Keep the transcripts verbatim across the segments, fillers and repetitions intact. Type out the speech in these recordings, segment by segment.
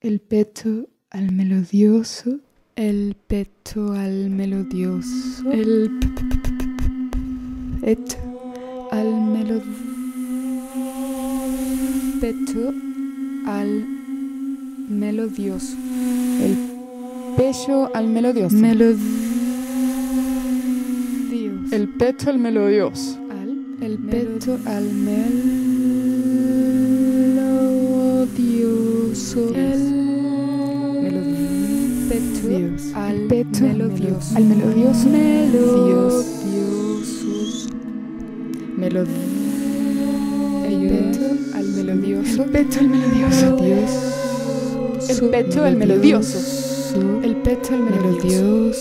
El peto al melodioso, el peto al melodioso, el peto al melodioso, peto al melodioso, el pecho al melodioso, melodioso, El pecho al melodioso. al, el peto al melodioso, el peto al peto melodioso, al melodioso, melodioso, melodioso, el peto al melodioso, peto al melodioso, el peto al melodioso, el peto al melodioso,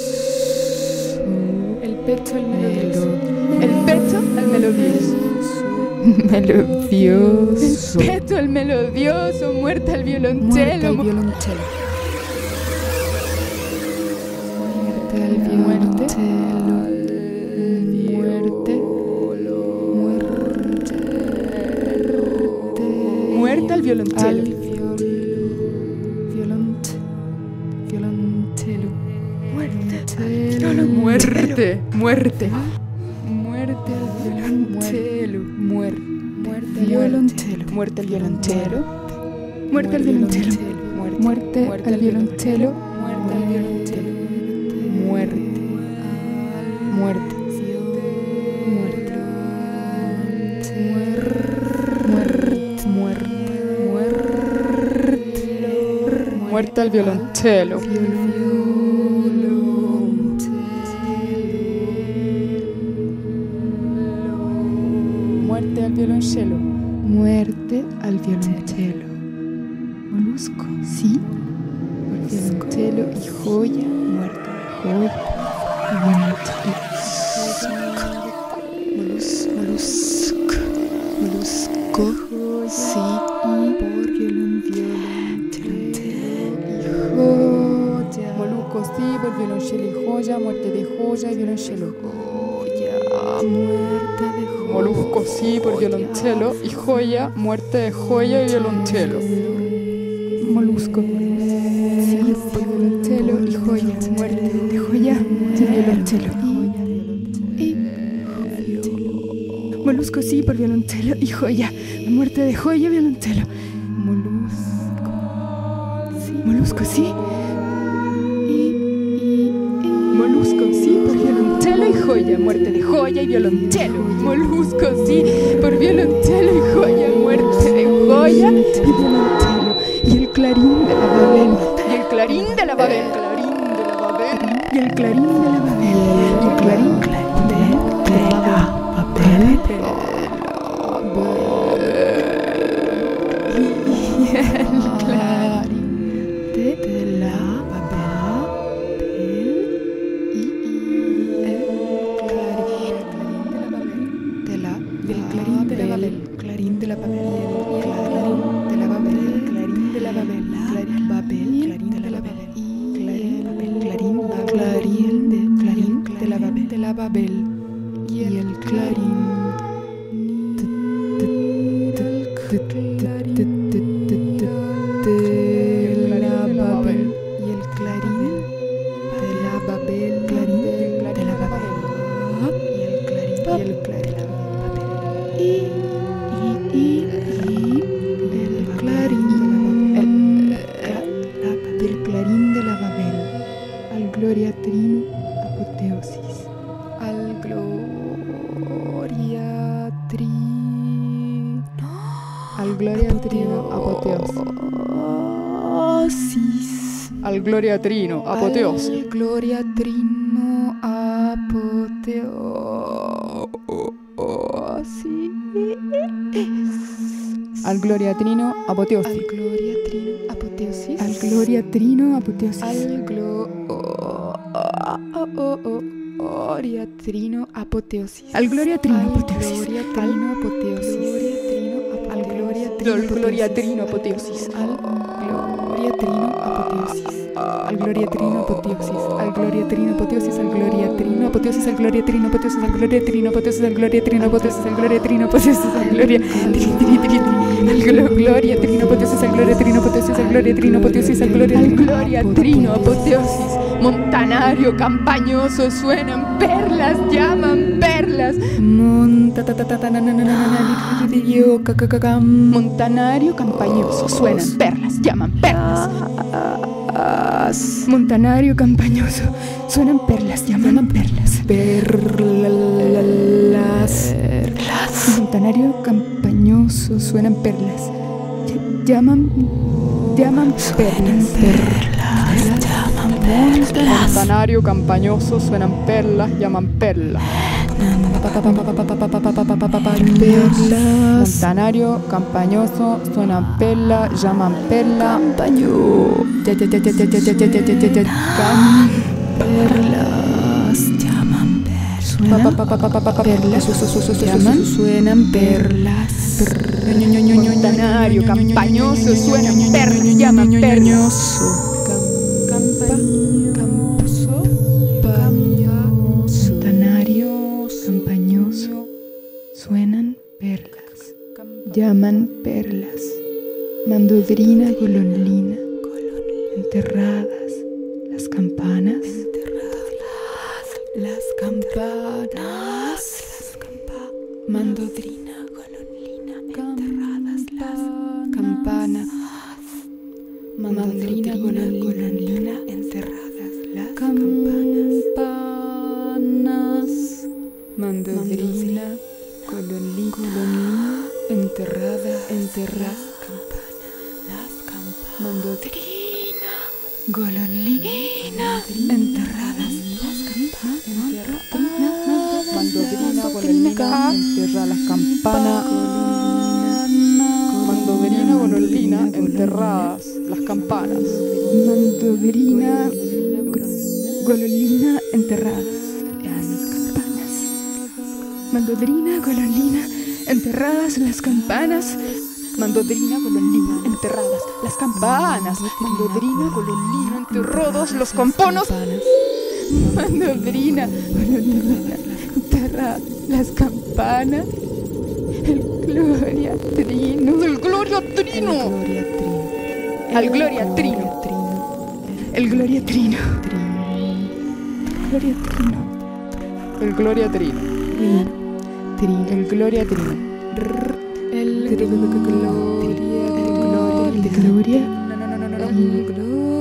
el peto al melodioso, el peto al melodioso, melodioso, el peto al melodioso, muerte al violonchelo, muerte al violonchelo, muerte al violonchelo, muerte, muerte al violonchelo, violonte, violonchelo, muerte, Muerte, muerte. muerte al violonchelo, muerte, muerte al violonchelo, muerte al violonchelo, muerte al violonchelo, muerte al violonchelo, muerte al violonchelo, muerte, muerte, muerte, muerte, Muerte al violonchelo. muerte al violonchelo, muerte al violonchelo, molusco, sí, violonchelo y joya, muerte de joya, molus, molusco, molusco, sí, y por violon, violonchelo, joya, molusco sí, por violonchelo y joya, muerte de joya y violonchelo, muerte de joya, Molusco sí por violonchelo y joya, muerte de joya y violonchelo. molusco, sí, por violonchelo y joya, muerte de joya y violonchelo. Y molusco, sí, por violonchelo y joya, muerte de joya y violonchelo. Molusco, sí, molusco, sí. molusco sí, por violonchelo y joya, muerte de joya y violonchelo, molusco sí, por violonchelo y joya, muerte de joya y violonchelo, Y el clarín de la Babel, y el clarín de la Babel, clarín de la Babel, y el clarín de la Babel, y el clarín de, de la Babel, y el clarín de, de la Babel, y el clarín de la del clarín de la Babel, clarín de la Babel, clarín de la Babel, clarín de la Babel, clarín Babel, clarín de la Babel, clarín clarín clarín de clarín de la Babel, de la Babel, y el clarín de la Babel, y el clarín de la Babel, clarín de la Babel, y el clarín y el clarín y y y el clarín el, del clarín de la Babel al gloria trino apoteosis, al gloria trino Al gloria trino apoteosis. Al gloria trino apoteosis. al gloria trino apoteosis, Al gloria trino apoteosis. al gloria trino apoteosis, al gloria trino apoteosis, al gloria trino apoteosis, al gloria trino apoteosis, al gloria trino apoteosis, al gloria trino apoteosis, al gloria gloria trino apoteosis. Al gloria trino apoteosis. Al gloria trino apoteosis. Al gloria trino apoteosis. Al gloria trino apoteosis. Al gloria trino apoteosis. Al gloria trino apoteosis. Al gloria trino apoteosis. Al gloria tri tri tri al gloria trino apoteosis. Al gloria trino apoteosis. Al gloria trino apoteosis. Al gloria Al gloria trino apoteosis. Montanario campañoso, suenan perlas, llaman perlas. Monta ta ta ta ta na na na na na na yo ca ca ca cam. Montanario campañoso, suenan perlas, llaman perlas. Montanario campañoso, suenan perlas, llaman perlas. Perlas. Montanario campañoso, suenan perlas. Llaman, llaman perlas. Montanario campañoso, suenan perlas, llaman perlas. Perlas. Montanario campañoso, suenan perlas, llaman perla. Campaño. Ya, ya, ya, ya, ya, ya, ya, ya, ya, ya, ya, ya. Perlas. Llaman perlas. Perlas. Llaman. Suenan perlas. Montanario campañoso, suenan perlas, llaman perlas. Montanario campañoso, suenan perlas, llaman perlas. Mandodrina golondrina, enterradas las campanas. Las campanas. Mandodrina golondrina, enterradas las campanas. Mandodrina golondrina, enterradas las campanas. Mandodrina golondrina, enterrada, enterradas las campanas. Mandodrina golondrina, enterradas las campanas. Mandodrina golondrina, enterra las campanas. Mandodrina golondrina, enterradas las campanas. Mandodrina golondrina, enterradas las campanas. Mandodrina golondrina, enterradas las campanas. Mandodrina golondrina, enterradas las campanas. Mandodrina golondrina, enterradas los campanas. Mandodrina golondrina, enterradas las campanas. El gloria trino, el gloria trino, al gloria trino, el gloria trino, gloria trino, El gloria trino. El gloria trino. El gloria, el gloria, el gloria, el gloria.